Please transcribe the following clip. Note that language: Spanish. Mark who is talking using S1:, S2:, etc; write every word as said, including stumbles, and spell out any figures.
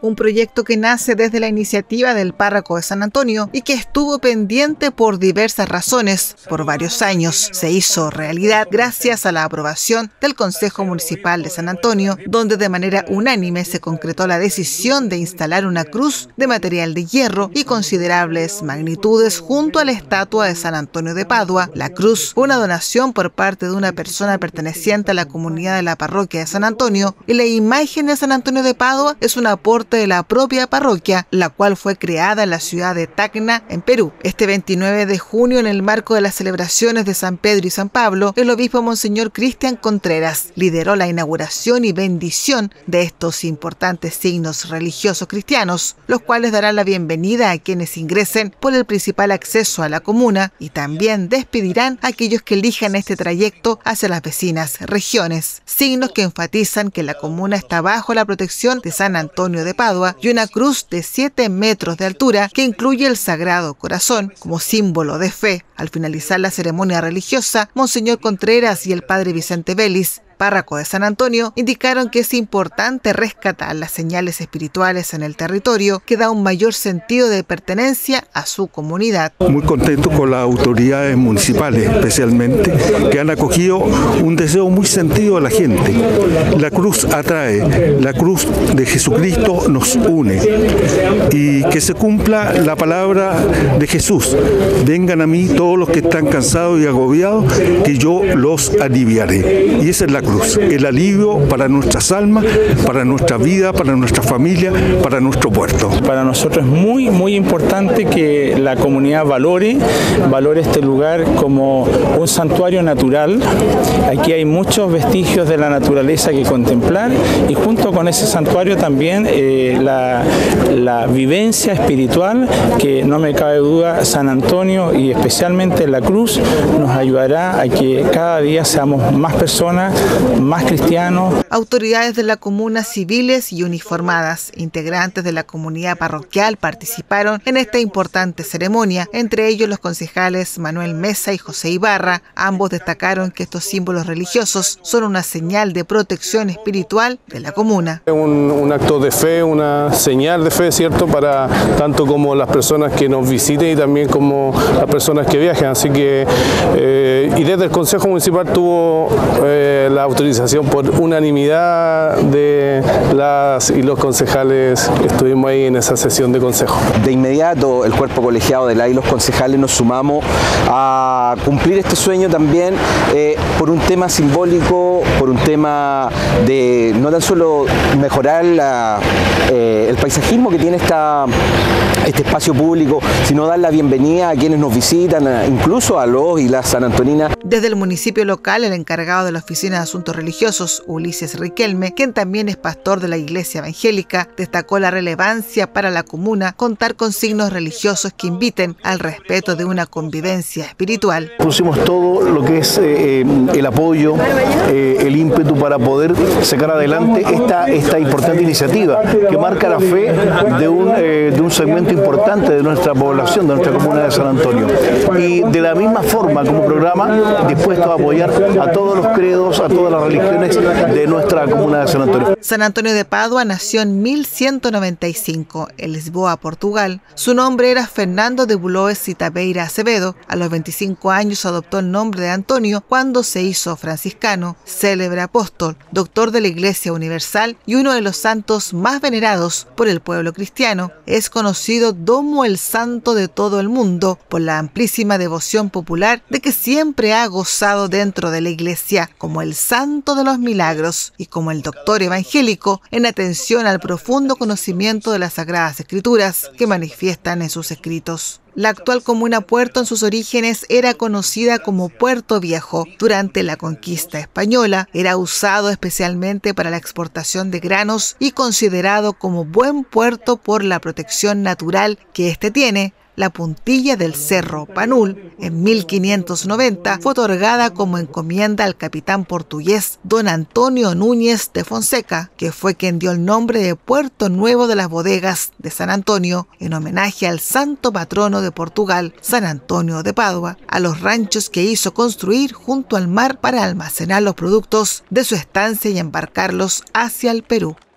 S1: un proyecto que nace desde la iniciativa del párroco de San Antonio y que estuvo pendiente por diversas razones por varios años. Se hizo realidad gracias a la aprobación del Consejo Municipal de San Antonio, donde de manera unánime se concretó la decisión de instalar una cruz de material de hierro y considerables magnitudes junto a la estatua de San Antonio de Padua. La cruz fue una donación por parte de una persona perteneciente a la comunidad de la parroquia de San Antonio, y la imagen de San Antonio de Padua es un aporte de la propia parroquia, la cual fue creada en la ciudad de Tacna, en Perú. Este veintinueve de junio, en el marco de las celebraciones de San Pedro y San Pablo, el obispo Monseñor Cristian Contreras lideró la inauguración y bendición de estos importantes signos religiosos cristianos, los cuales darán la bienvenida a quienes ingresen por el principal acceso a la comuna y también despedirán a aquellos que elijan este trayecto hacia las vecinas regiones. Signos que enfatizan que la comuna está bajo la protección de San Antonio de Padua y una cruz de siete metros de altura que incluye el Sagrado Corazón como símbolo de fe. Al finalizar la ceremonia religiosa, Monseñor Contreras y el padre Vicente Vélez, párroco de San Antonio, indicaron que es importante rescatar las señales espirituales en el territorio, que da un mayor sentido de pertenencia a su comunidad.
S2: Muy contento con las autoridades municipales, especialmente, que han acogido un deseo muy sentido de la gente. La cruz atrae, la cruz de Jesucristo nos une, y que se cumpla la palabra de Jesús: vengan a mí todos los que están cansados y agobiados, que yo los aliviaré. Y esa es la cruz. El alivio para nuestras almas, para nuestra vida, para nuestra familia, para nuestro puerto.
S3: Para nosotros es muy, muy importante que la comunidad valore, valore este lugar como un santuario natural. Aquí hay muchos vestigios de la naturaleza que contemplar, y junto con ese santuario también eh, la, la vivencia espiritual, que no me cabe duda San Antonio y especialmente la cruz nos ayudará a que cada día seamos más personas, más cristianos.
S1: Autoridades de la comuna, civiles y uniformadas, integrantes de la comunidad parroquial, participaron en esta importante ceremonia, entre ellos los concejales Manuel Mesa y José Ibarra. Ambos destacaron que estos símbolos religiosos son una señal de protección espiritual de la comuna.
S4: Un, un acto de fe, una señal de fe, ¿cierto?, para tanto como las personas que nos visiten y también como las personas que viajen. Así que, eh, y desde el Consejo Municipal tuvo eh, la autorización por unanimidad de las y los concejales. Estuvimos ahí en esa sesión de consejo.
S5: De inmediato el cuerpo colegiado de la y los concejales nos sumamos a cumplir este sueño también eh, por un tema simbólico, por un tema de no tan solo mejorar la, eh, el paisajismo que tiene esta, este espacio público, sino dar la bienvenida a quienes nos visitan, incluso a los y las sanantoninas.
S1: Desde el municipio local, el encargado de la Oficina de Asuntos Religiosos, Ulises Riquelme, quien también es pastor de la Iglesia Evangélica, destacó la relevancia para la comuna contar con signos religiosos que inviten al respeto de una convivencia espiritual.
S6: Pusimos todo lo que es eh, el apoyo, eh, el ímpetu para poder sacar adelante esta, esta importante iniciativa que marca la fe de un, eh, de un segmento importante de nuestra población, de nuestra comuna de San Antonio. Y de la misma forma, como programa, dispuesto a apoyar a todos los credos, a todas las religiones de nuestra comuna de San Antonio.
S1: San Antonio de Padua nació en mil ciento noventa y cinco en Lisboa, Portugal. Su nombre era Fernando de Buloes y Tabeira Acevedo. A los veinticinco años adoptó el nombre de Antonio cuando se hizo franciscano, célebre apóstol, doctor de la Iglesia Universal y uno de los santos más venerados por el pueblo cristiano. Es conocido como el santo de todo el mundo por la amplísima devoción popular de que siempre ha gozado dentro de la Iglesia, como el santo de los milagros y como el doctor evangélico en atención al profundo conocimiento de las Sagradas Escrituras que manifiestan en sus escritos. La actual comuna Puerto en sus orígenes era conocida como Puerto Viejo. Durante la conquista española era usado especialmente para la exportación de granos y considerado como buen puerto por la protección natural que éste tiene. La puntilla del Cerro Panul, en mil quinientos noventa, fue otorgada como encomienda al capitán portugués don Antonio Núñez de Fonseca, que fue quien dio el nombre de Puerto Nuevo de las Bodegas de San Antonio, en homenaje al santo patrono de Portugal, San Antonio de Padua, a los ranchos que hizo construir junto al mar para almacenar los productos de su estancia y embarcarlos hacia el Perú.